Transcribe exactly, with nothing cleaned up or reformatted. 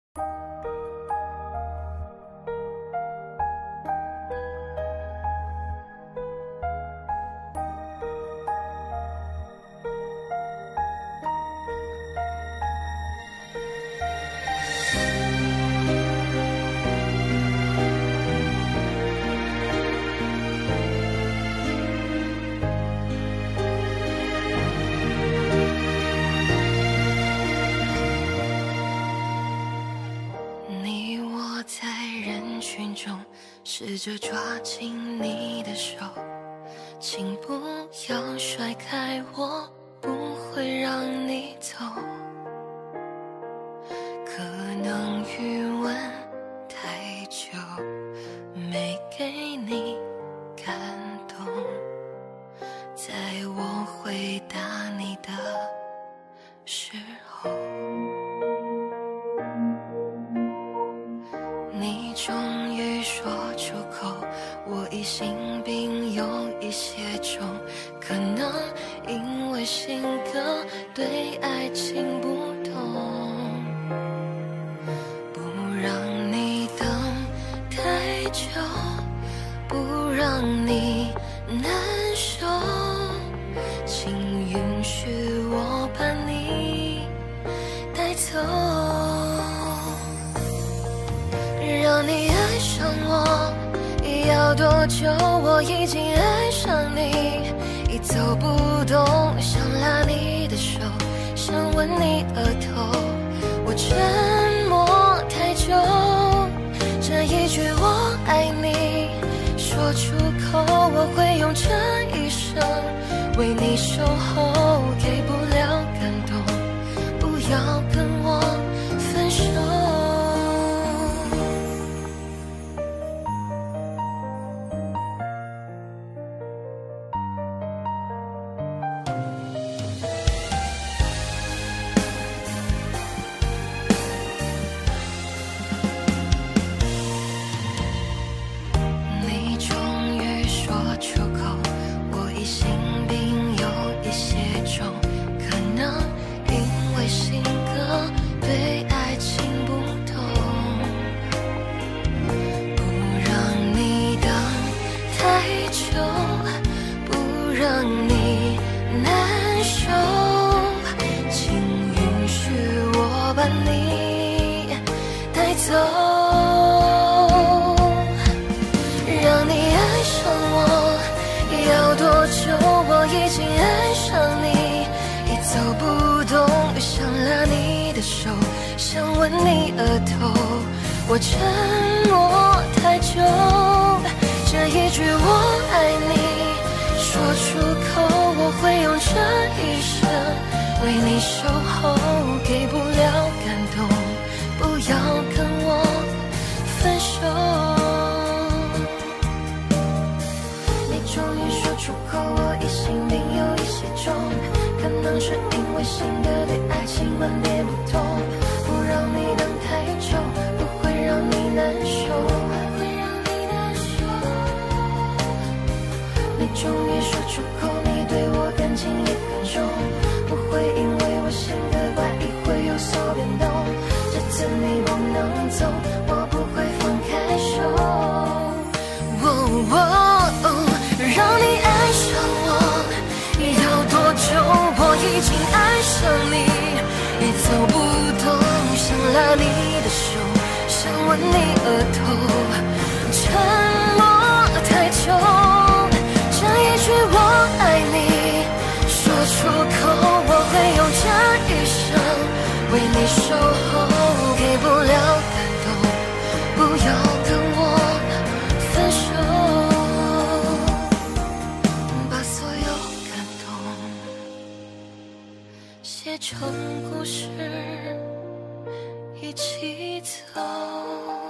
试着抓紧你的手，请不要甩开我，不会让你走。可能余温太久，没给你感动。在我回答你的时候，你终于说出口，我疑心病有一些重，可能因为性格对爱情不同，不让你等太久，不让你难受，请允许我把你带走，让你爱上我要多久？我已经爱上你，已走不动，想拉你的手，想吻你额头，我沉默太久，这一句我爱你说出口，我会用这一生为你守候，给不了感动，不要跟我分手。走，让你爱上我要多久？我已经爱上你，已走不动，想拉你的手，想吻你额头，我沉默太久，这一句我爱你说出口，我会用这一生为你守候，给不了感动，不要跟我分手。你终于说出口，我疑心病有一些重，可能是因为性格对爱情观念不同，不让你等太久，不会让你难受，会让你难受。你终于说出口，你对我感情也很重，不会因为我性格怪异会有所变动，这次你不能走，我不会放开手。哦哦，让你爱上我要多久？我已经爱上你，已走不动，想拉你的手，想吻你额头，沉默太久，这一句我爱你说出口，我会用这一生为你守候，给不了感动，不要跟我分手，把所有感动写成故事一起走。